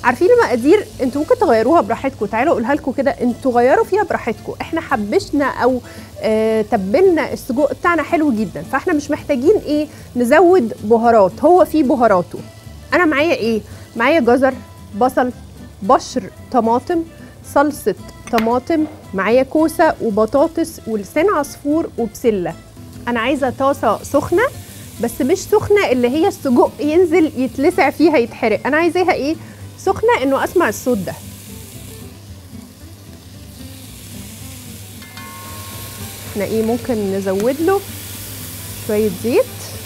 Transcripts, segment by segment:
عارفين المقادير انتوا ممكن تغيروها براحتكم، تعالوا اقولها لكم كده، انتوا غيروا فيها براحتكم. احنا حبشنا او تبلنا السجق بتاعنا حلو جدا، فاحنا مش محتاجين ايه نزود بهارات، هو فيه بهاراته. انا معايا ايه؟ معايا جزر، بصل، بشر طماطم، صلصه طماطم، معايا كوسه وبطاطس ولسان عصفور وبسله. انا عايزه طاسه سخنه، بس مش سخنه اللي هي السجق ينزل يتلسع فيها يتحرق، انا عايزاها ايه؟ سخنه انه اسمع الصوت ده. احنا ايه ممكن نزود له شويه زيت.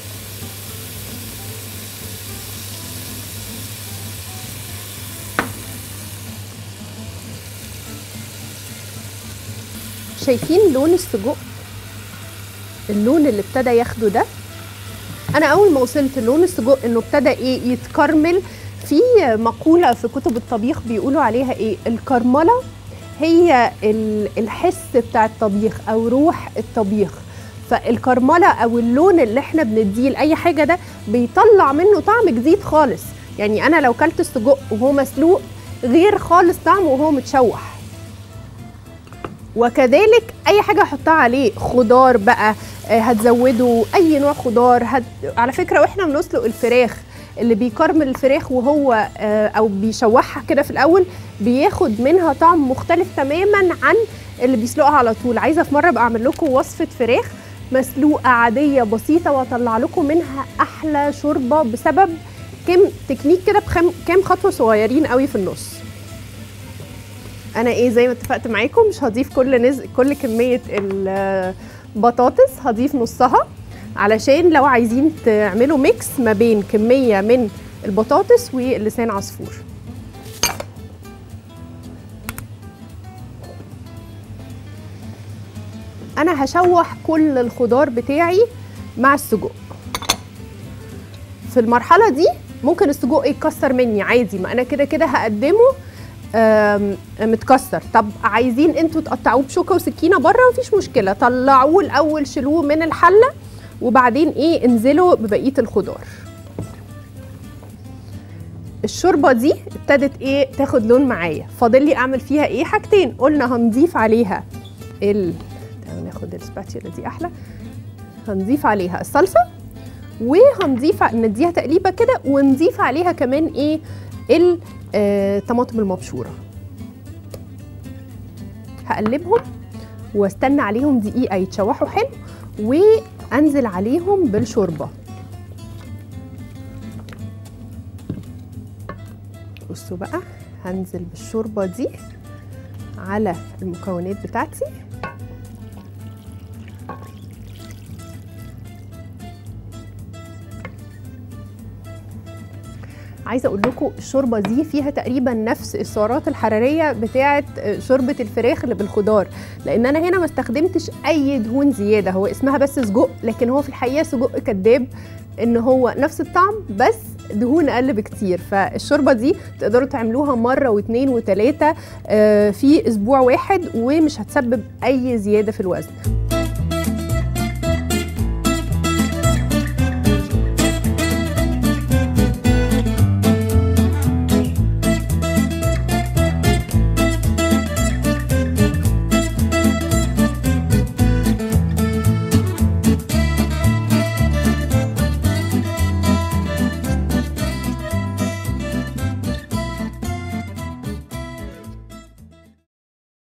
شايفين لون السجق؟ اللون اللي ابتدى ياخده ده، انا اول ما وصلت لون السجق انه ابتدى ايه يتكرمل. في مقوله في كتب الطبيخ بيقولوا عليها ايه؟ الكرمله هي الحس بتاع الطبيخ او روح الطبيخ. فالكرمله او اللون اللي احنا بنديه لاي حاجه ده بيطلع منه طعم جديد خالص. يعني انا لو كلت السجق وهو مسلوق غير خالص طعمه وهو متشوح. وكذلك اي حاجه احطها عليه، خضار بقى هتزودوا اي نوع خضار. على فكره واحنا بنسلق الفراخ، اللي بيكرمل الفراخ وهو او بيشوحها كده في الاول بياخد منها طعم مختلف تماما عن اللي بيسلقها على طول. عايزه في مره ابقى اعمل لكم وصفه فراخ مسلوقه عاديه بسيطه واطلع لكم منها احلى شوربه بسبب كام تكنيك كده، كام خطوه صغيرين قوي في النص. انا ايه زي ما اتفقت معاكم مش هضيف كل كميه البطاطس، هضيف نصها علشان لو عايزين تعملوا ميكس ما بين كميه من البطاطس واللسان عصفور. انا هشوح كل الخضار بتاعي مع السجق. في المرحله دي ممكن السجق يتكسر مني عادي، ما انا كده كده هقدمه متكسر. طب عايزين انتوا تقطعوه بشوكه وسكينه بره مفيش مشكله، طلعوه الاول شيلوه من الحله وبعدين ايه انزلوا ببقيه الخضار. الشوربه دي ابتدت ايه تاخد لون معايا، فاضل لي اعمل فيها ايه؟ حاجتين. قلنا هنضيف عليها ناخد السباتيولا دي احلى، هنضيف عليها الصلصه وهنضيف نديها تقليبه كده، ونضيف عليها كمان ايه الطماطم المبشوره. هقلبهم واستنى عليهم دقيقه يتشوحوا حلو وانزل عليهم بالشوربه. بصوا بقى هنزل بالشوربه دي على المكونات بتاعتي. عايزه اقول لكم الشوربه دي فيها تقريبا نفس السعرات الحراريه بتاعه شوربه الفراخ اللي بالخضار، لان انا هنا ما استخدمتش اي دهون زياده. هو اسمها بس سجق، لكن هو في الحقيقه سجق كداب، ان هو نفس الطعم بس دهون اقل بكتير. فالشوربه دي تقدروا تعملوها مره واثنين وثلاثه في اسبوع واحد ومش هتسبب اي زياده في الوزن.